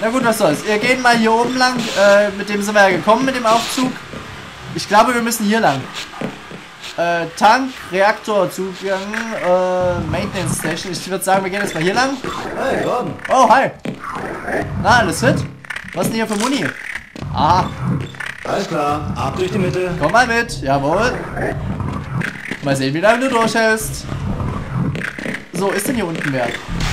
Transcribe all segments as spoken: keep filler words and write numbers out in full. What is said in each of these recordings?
Na gut, was soll's. Wir gehen mal hier oben lang. Äh, mit dem sind wir ja gekommen, mit dem Aufzug. Ich glaube, wir müssen hier lang. Äh, Tank, Reaktor, Zugang, äh, Maintenance Station. Ich würde sagen, wir gehen jetzt mal hier lang. Hey, Gordon. Oh, hi. Na, alles fit? Was ist denn hier für Muni? Aha. Alles klar, ab durch die Mitte. Komm mal mit, jawohl. Mal sehen, wie lange du durchhältst. So, ist denn hier unten wer?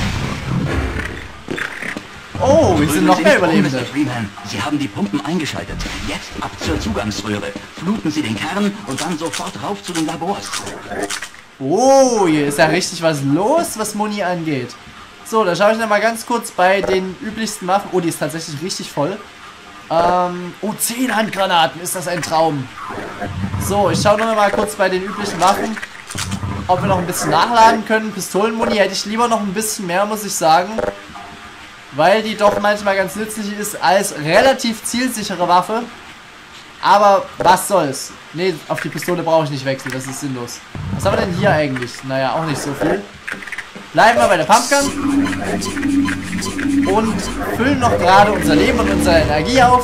Oh, wir sind noch mehr Überlebende. Mister Freeman, Sie haben die Pumpen eingeschaltet. Jetzt ab zur Zugangsröhre. Fluten Sie den Kern und dann sofort rauf zu den Labors. Oh, hier ist ja richtig was los, was Muni angeht. So, da schaue ich noch mal ganz kurz bei den üblichsten Waffen. Oh, die ist tatsächlich richtig voll. Ähm, oh, zehn Handgranaten, ist das ein Traum. So, ich schaue noch mal kurz bei den üblichen Waffen, ob wir noch ein bisschen nachladen können. Pistolenmuni hätte ich lieber noch ein bisschen mehr, muss ich sagen. Weil die doch manchmal ganz nützlich ist als relativ zielsichere Waffe. Aber was soll's. Ne, auf die Pistole brauche ich nicht wechseln, das ist sinnlos. Was haben wir denn hier eigentlich? Naja, auch nicht so viel. Bleiben wir bei der Pumpgun. Und füllen noch gerade unser Leben und unsere Energie auf.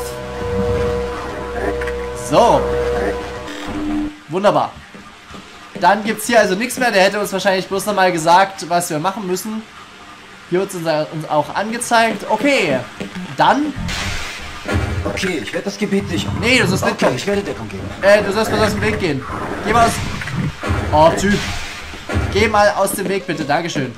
So. Wunderbar. Dann gibt es hier also nichts mehr. Der hätte uns wahrscheinlich bloß nochmal gesagt, was wir machen müssen. Hier wird es uns, uns auch angezeigt. Okay. Dann. Okay, ich werde das Gebiet sichern. Nee, du sollst okay, mitkommen. ich werde Deckung geben. Äh, du sollst mal aus dem Weg gehen. Geh mal aus... Oh, Typ. Geh mal aus dem Weg, bitte. Dankeschön.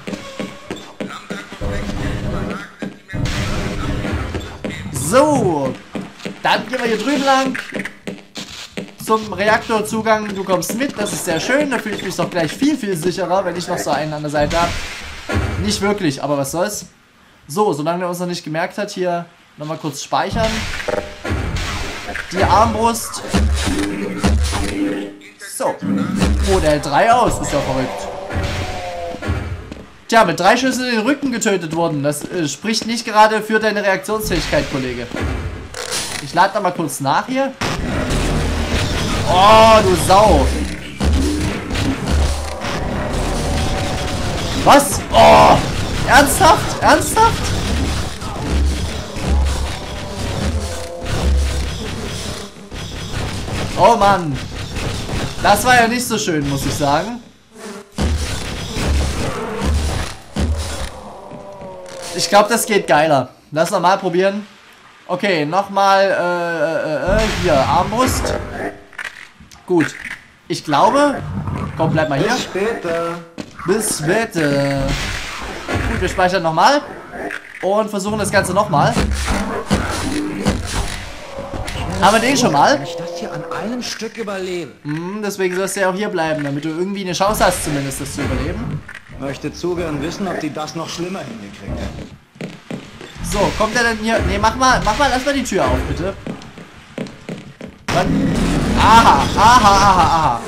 So. Dann gehen wir hier drüben lang. Zum Reaktorzugang. Du kommst mit. Das ist sehr schön. Da fühle ich mich doch gleich viel, viel sicherer, wenn ich noch so einen an der Seite habe. Nicht wirklich, aber was soll's. So, solange er uns noch nicht gemerkt hat, hier nochmal kurz speichern. Die Armbrust. So. Oh, der hält drei aus. Ist ja verrückt. Tja, mit drei Schüssen in den Rücken getötet worden. Das äh, spricht nicht gerade für deine Reaktionsfähigkeit, Kollege. Ich lade da mal kurz nach hier. Oh, du Sau. Was? Oh! Ernsthaft? Ernsthaft? Oh Mann. Das war ja nicht so schön, muss ich sagen. Ich glaube, das geht geiler. Lass noch mal probieren. Okay, nochmal äh, äh, äh, hier, Armbrust. Gut. Ich glaube... Komm, bleib mal hier. Bis später. Bis später. Gut, wir speichern nochmal. Und versuchen das Ganze nochmal. Haben wir den schon mal? Kann ich das hier an einem Stück überleben? Hm, deswegen sollst du ja auch hier bleiben, damit du irgendwie eine Chance hast, zumindest das zu überleben. Möchte zu gern wissen, ob die das noch schlimmer hingekriegt hätten. So, kommt er denn hier? Ne, mach mal, mach mal, lass mal die Tür auf, bitte. Dann. Aha, aha, aha, aha.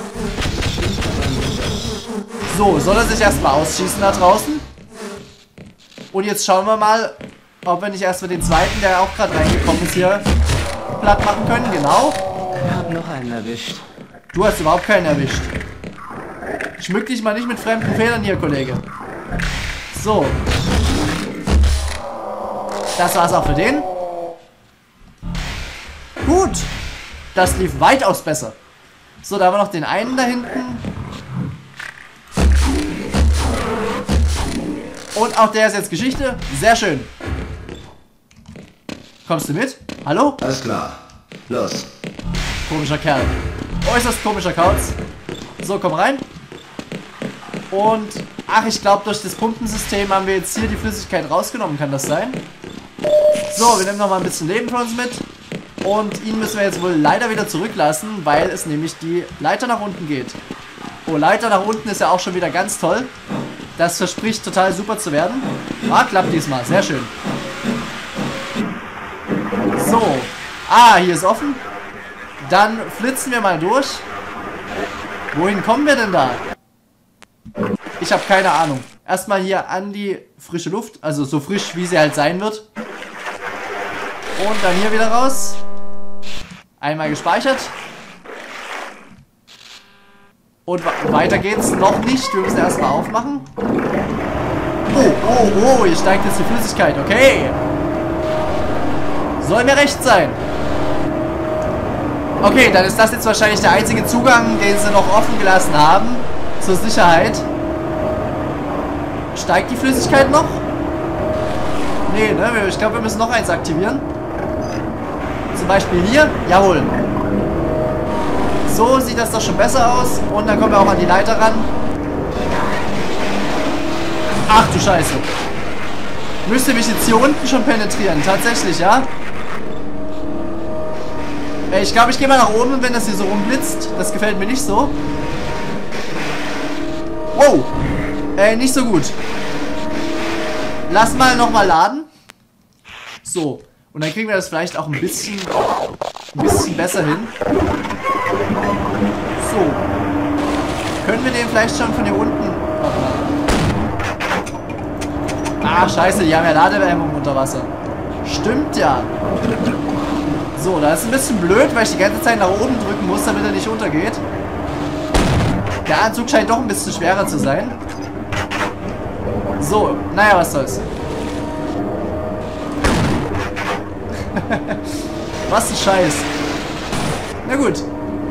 So, soll er sich erstmal ausschießen da draußen? Und jetzt schauen wir mal, ob wir nicht erstmal den zweiten, der auch gerade reingekommen ist, hier platt machen können. Genau. Wir haben noch einen erwischt. Du hast überhaupt keinen erwischt. Schmück dich mal nicht mit fremden Federn hier, Kollege. So. Das war's auch für den. Gut. Das lief weitaus besser. So, da haben wir noch den einen da hinten. Und auch der ist jetzt Geschichte. Sehr schön. Kommst du mit? Hallo? Alles klar. Los. Komischer Kerl. Äußerst komischer Kauz. So, komm rein. Und, ach, ich glaube, durch das Pumpensystem haben wir jetzt hier die Flüssigkeit rausgenommen. Kann das sein? So, wir nehmen noch mal ein bisschen Leben für uns mit. Und ihn müssen wir jetzt wohl leider wieder zurücklassen, weil es nämlich die Leiter nach unten geht. Oh, Leiter nach unten ist ja auch schon wieder ganz toll. Das verspricht total super zu werden. Ah, klappt diesmal. Sehr schön. So. Ah, hier ist offen. Dann flitzen wir mal durch. Wohin kommen wir denn da? Ich habe keine Ahnung. Erstmal hier an die frische Luft. Also so frisch, wie sie halt sein wird. Und dann hier wieder raus. Einmal gespeichert. Und weiter geht's noch nicht. Wir müssen erstmal aufmachen. Oh, oh, oh. Hier steigt jetzt die Flüssigkeit. Okay. Soll mir recht sein. Okay, dann ist das jetzt wahrscheinlich der einzige Zugang, den sie noch offen gelassen haben. Zur Sicherheit. Steigt die Flüssigkeit noch? Nee, ne? Ich glaube, wir müssen noch eins aktivieren. Zum Beispiel hier. Jawohl. So sieht das doch schon besser aus. Und dann kommen wir auch an die Leiter ran. Ach du Scheiße. Müsste mich jetzt hier unten schon penetrieren. Tatsächlich, ja? Ich glaube, ich gehe mal nach oben, wenn das hier so rumblitzt. Das gefällt mir nicht so. Wow. Äh, nicht so gut. Lass mal nochmal laden. So. Und dann kriegen wir das vielleicht auch ein bisschen, ein bisschen besser hin. So. Können wir den vielleicht schon von hier unten... Ah, scheiße, die haben ja Ladewärmung unter Wasser. Stimmt ja. So, das ist ein bisschen blöd, weil ich die ganze Zeit nach oben drücken muss, damit er nicht untergeht. Der Anzug scheint doch ein bisschen schwerer zu sein. So, naja, was soll's. Was ein Scheiß. Na gut.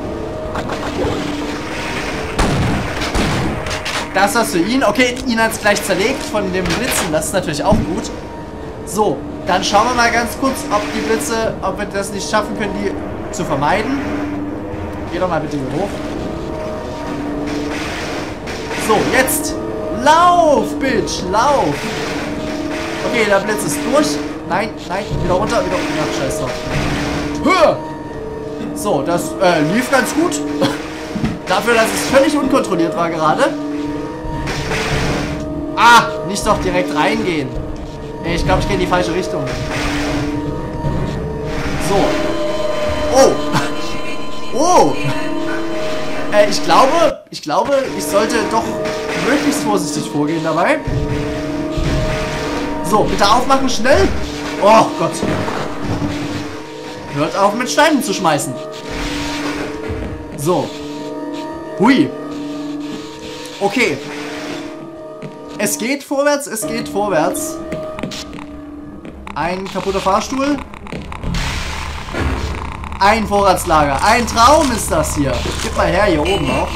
Das war's für ihn. Okay, ihn hat's gleich zerlegt von dem Blitzen. Das ist natürlich auch gut. So, dann schauen wir mal ganz kurz, ob die Blitze, ob wir das nicht schaffen können, die zu vermeiden. Geh doch mal bitte hier hoch. So, jetzt. Lauf, Bitch, lauf. Okay, der Blitz ist durch. Nein, nein, wieder runter, wieder runter. Ach, scheiß drauf. Höher. So, das äh, lief ganz gut. Dafür, dass es völlig unkontrolliert war gerade. Ah, nicht doch direkt reingehen. Ich glaube, ich gehe in die falsche Richtung. So. Oh. Oh. Äh, ich glaube, ich glaube, ich sollte doch möglichst vorsichtig vorgehen dabei. So, bitte aufmachen, schnell. Oh Gott. Hört auf, mit Steinen zu schmeißen. So. Hui. Okay. Es geht vorwärts, es geht vorwärts. Ein kaputter Fahrstuhl. Ein Vorratslager. Ein Traum ist das hier. Gib mal her, hier oben auch.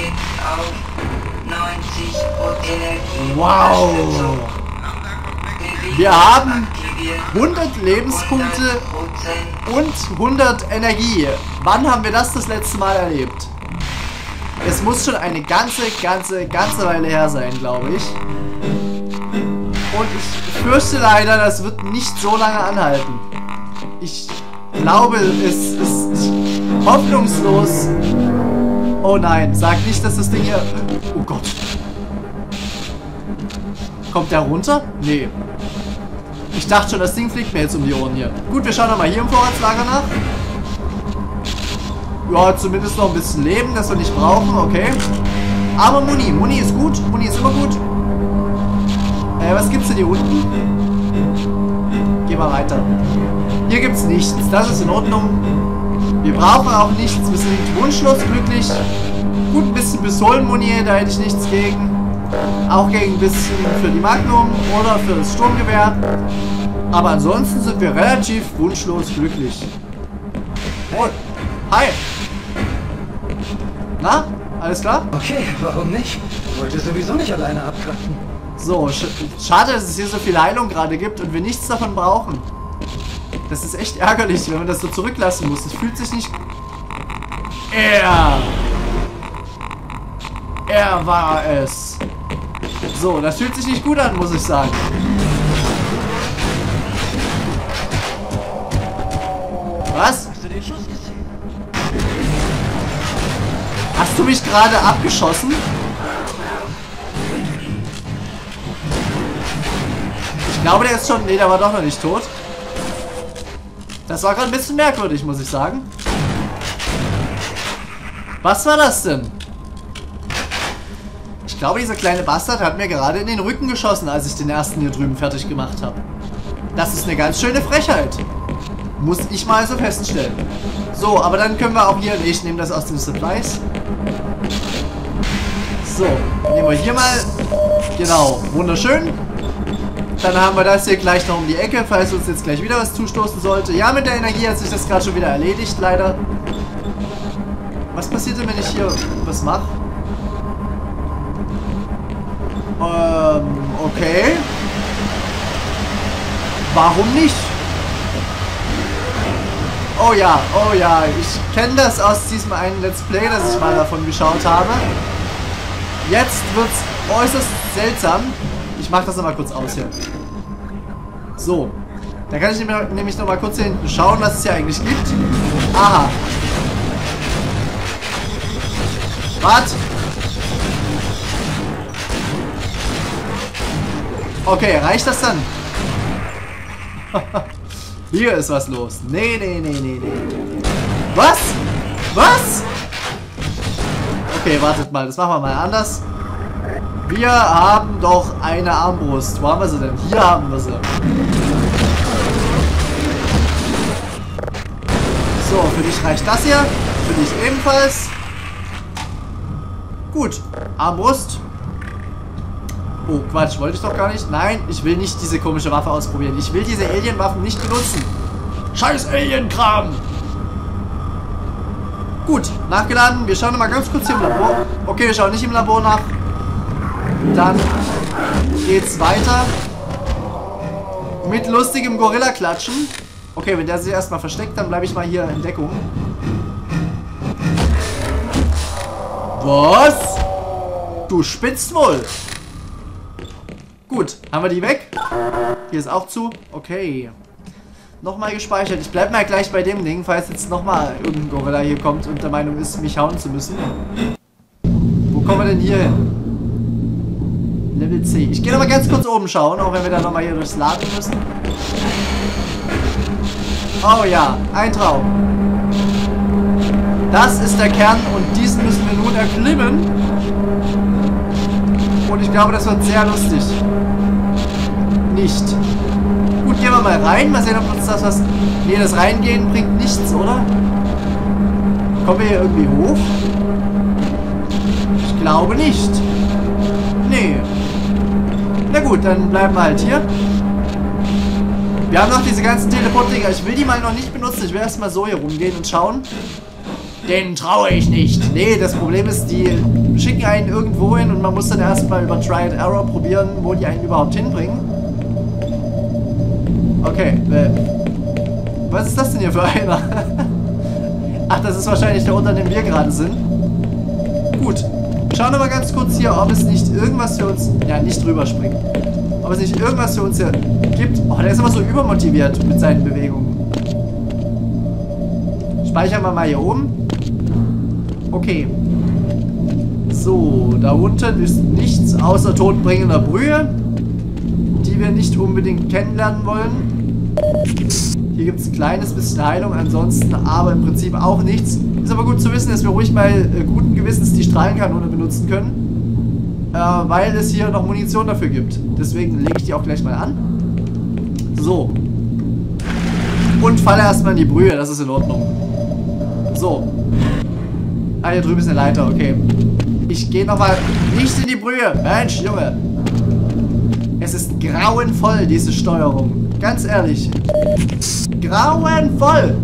Wow. Wir haben hundert Lebenspunkte und hundert Energie. Wann haben wir das das letzte Mal erlebt? Es muss schon eine ganze, ganze, ganze Weile her sein, glaube ich. Und ich fürchte leider, das wird nicht so lange anhalten. Ich glaube, es ist hoffnungslos. Oh nein, sag nicht, dass das Ding hier... Oh Gott. Kommt der runter? Nee. Ich dachte schon, das Ding fliegt mir jetzt um die Ohren hier. Gut, wir schauen nochmal hier im Vorratslager nach. Ja, zumindest noch ein bisschen Leben, das wir nicht brauchen, okay. Aber Muni, Muni ist gut, Muni ist immer gut. Äh, was gibt's denn hier unten? Geh mal weiter. Hier gibt's nichts, das ist in Ordnung. Wir brauchen auch nichts, wir sind wunschlos glücklich. Gut, ein bisschen Pistolenmuni, da hätte ich nichts gegen. Auch gegen ein bisschen für die Magnum oder für das Sturmgewehr. Aber ansonsten sind wir relativ wunschlos glücklich. Oh, hi. Na, alles klar? Okay, warum nicht? Ich wollte sowieso nicht alleine abkratzen. So, sch schade, dass es hier so viel Heilung gerade gibt und wir nichts davon brauchen. Das ist echt ärgerlich, wenn man das so zurücklassen muss. Es fühlt sich nicht... Er! Er war es. So, das fühlt sich nicht gut an, muss ich sagen. Was? Hast du den Schuss gesehen? Hast du mich gerade abgeschossen? Ich glaube, der ist schon... Nee, der war doch noch nicht tot. Das war gerade ein bisschen merkwürdig, muss ich sagen. Was war das denn? Ich glaube, dieser kleine Bastard hat mir gerade in den Rücken geschossen, als ich den ersten hier drüben fertig gemacht habe. Das ist eine ganz schöne Frechheit. Muss ich mal so feststellen. So, aber dann können wir auch hier... Ich nehme das aus den Supplies. So, nehmen wir hier mal... Genau, wunderschön. Dann haben wir das hier gleich noch um die Ecke, falls uns jetzt gleich wieder was zustoßen sollte. Ja, mit der Energie hat sich das gerade schon wieder erledigt, leider. Was passiert denn, wenn ich hier was mache? Ähm, okay. Warum nicht? Oh ja, oh ja, ich kenne das aus diesem einen Let's Play, das ich mal davon geschaut habe. Jetzt wird's äußerst seltsam. Ich mache das nochmal kurz aus hier. So. Da kann ich nämlich nochmal kurz hier hinten schauen, was es hier eigentlich gibt. Aha. Was? Okay, reicht das dann? Hier ist was los. Nee, nee, nee, nee, nee. Was? Was? Okay, wartet mal. Das machen wir mal anders. Wir haben doch eine Armbrust. Wo haben wir sie denn? Hier haben wir sie. So, für dich reicht das hier. Für dich ebenfalls. Gut. Armbrust. Oh, Quatsch. Wollte ich doch gar nicht. Nein, ich will nicht diese komische Waffe ausprobieren. Ich will diese Alien-Waffen nicht benutzen. Scheiß Alien-Kram. Gut, nachgeladen. Wir schauen mal ganz kurz hier im Labor. Okay, wir schauen nicht im Labor nach. Dann geht's weiter mit lustigem Gorilla-Klatschen. Okay, wenn der sich erstmal versteckt, dann bleibe ich mal hier in Deckung. Was? Du spitzt wohl. Gut, haben wir die weg? Hier ist auch zu. Okay. Nochmal gespeichert. Ich bleibe mal gleich bei dem Ding, falls jetzt nochmal irgendein Gorilla hier kommt und der Meinung ist, mich hauen zu müssen. Wo kommen wir denn hier hin? Level C. Ich gehe nochmal ganz kurz oben schauen, auch wenn wir dann nochmal hier durchs Laden müssen. Oh ja, ein Traum. Das ist der Kern und diesen müssen wir nun erklimmen. Und ich glaube, das wird sehr lustig. Nicht. Gut, gehen wir mal rein. Mal sehen, ob uns das was... Nee, das Reingehen bringt nichts, oder? Kommen wir hier irgendwie hoch? Ich glaube nicht. Nee. Na gut, dann bleiben wir halt hier. Wir haben noch diese ganzen Teleport-Dinger. Ich will die mal noch nicht benutzen. Ich will erstmal so hier rumgehen und schauen. Denen traue ich nicht. Nee, das Problem ist, die schicken einen irgendwo hin und man muss dann erstmal über Try and Error probieren, wo die einen überhaupt hinbringen. Okay, äh, was ist das denn hier für einer? Ach, das ist wahrscheinlich der, unter dem wir gerade sind. Gut. Schauen wir mal ganz kurz hier, ob es nicht irgendwas für uns... Ja, nicht drüber springen. Ob es nicht irgendwas für uns hier gibt. Oh, der ist aber so übermotiviert mit seinen Bewegungen. Speichern wir mal hier oben. Okay. So, da unten ist nichts außer todbringender Brühe, die wir nicht unbedingt kennenlernen wollen. Hier gibt es ein kleines bisschen Heilung, ansonsten aber im Prinzip auch nichts. Ist aber gut zu wissen, dass wir ruhig mal äh, guten Gewissens die Strahlenkanone benutzen können, äh, weil es hier noch Munition dafür gibt. Deswegen lege ich die auch gleich mal an. So. Und falle erstmal in die Brühe, das ist in Ordnung. So. Ah, hier drüben ist eine Leiter, okay. Ich gehe nochmal nicht in die Brühe. Mensch, Junge. Es ist grauenvoll, diese Steuerung. Ganz ehrlich. Grauenvoll.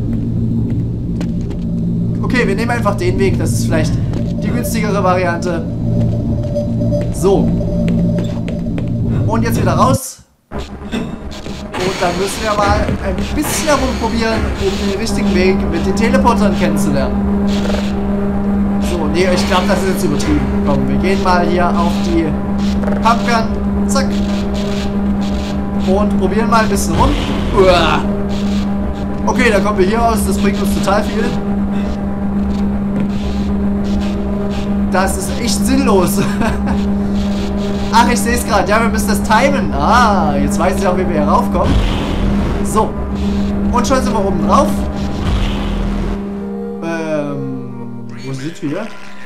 Okay, wir nehmen einfach den Weg. Das ist vielleicht die günstigere Variante. So. Und jetzt wieder raus. Und dann müssen wir mal ein bisschen herumprobieren, um den richtigen Weg mit den Teleportern kennenzulernen. So, nee, ich glaube, das ist jetzt übertrieben. Komm, wir gehen mal hier auf die Pumpgun. Zack. Und probieren mal ein bisschen rum. Uah. Okay, dann kommen wir hier aus. Das bringt uns total viel. Das ist echt sinnlos. Ach, ich sehe es gerade. Ja, wir müssen das timen. Ah, jetzt weiß ich auch, wie wir hier raufkommen. So. Und schon sind wir oben drauf. Ähm, wo sind wir?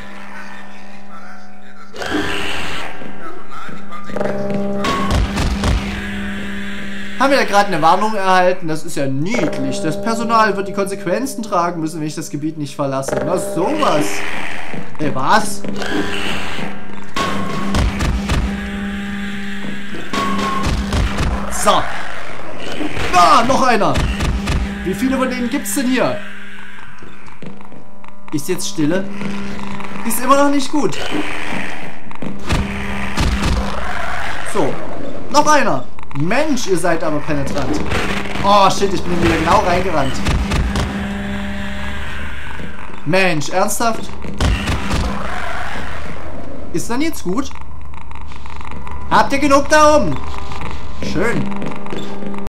Haben wir da gerade eine Warnung erhalten? Das ist ja niedlich. Das Personal wird die Konsequenzen tragen müssen, wenn ich das Gebiet nicht verlasse. Was sowas? Ey, was? So. Ah, noch einer. Wie viele von denen gibt's denn hier? Ist jetzt Stille? Ist immer noch nicht gut. So. Noch einer. Mensch, ihr seid aber penetrant. Oh, shit, ich bin wieder genau reingerannt. Mensch, ernsthaft? Ist dann jetzt gut? Habt ihr genug da oben? Schön.